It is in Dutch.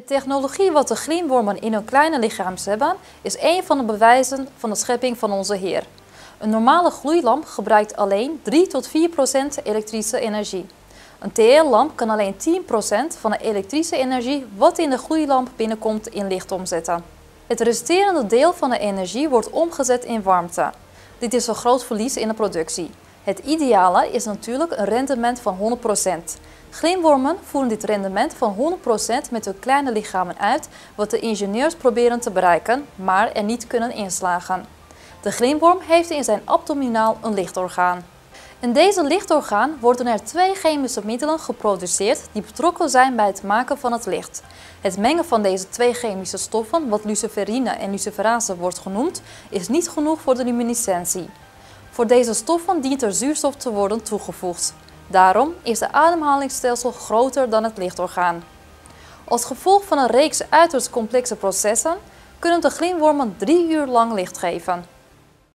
De technologie wat de glimwormen in hun kleine lichaams hebben, is een van de bewijzen van de schepping van onze Heer. Een normale gloeilamp gebruikt alleen 3 tot 4% elektrische energie. Een TL-lamp kan alleen 10% van de elektrische energie wat in de gloeilamp binnenkomt in licht omzetten. Het resterende deel van de energie wordt omgezet in warmte. Dit is een groot verlies in de productie. Het ideale is natuurlijk een rendement van 100%. Glimwormen voeren dit rendement van 100% met hun kleine lichamen uit, wat de ingenieurs proberen te bereiken, maar er niet kunnen inslagen. De glimworm heeft in zijn abdominaal een lichtorgaan. In deze lichtorgaan worden er 2 chemische middelen geproduceerd die betrokken zijn bij het maken van het licht. Het mengen van deze 2 chemische stoffen, wat luciferine en luciferase wordt genoemd, is niet genoeg voor de luminescentie. Voor deze stoffen dient er zuurstof te worden toegevoegd. Daarom is het ademhalingsstelsel groter dan het lichtorgaan. Als gevolg van een reeks uiterst complexe processen kunnen de glimwormen 3 uur lang licht geven.